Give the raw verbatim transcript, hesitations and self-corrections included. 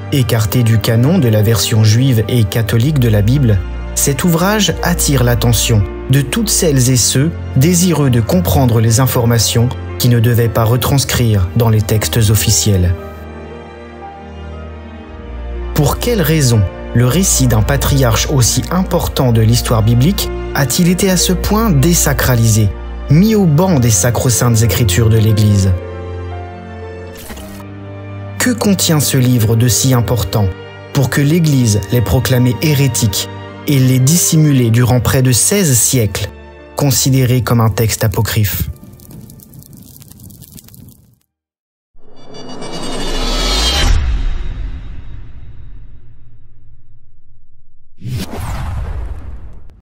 Écarté du canon de la version juive et catholique de la Bible, cet ouvrage attire l'attention de toutes celles et ceux désireux de comprendre les informations qui ne devaient pas retranscrire dans les textes officiels. Pour quelle raison le récit d'un patriarche aussi important de l'histoire biblique a-t-il été à ce point désacralisé, mis au ban des sacro-saintes écritures de l'Église? Que contient ce livre de si important pour que l'Église l'ait proclamé hérétique et l'ait dissimulé durant près de seize siècles, considéré comme un texte apocryphe?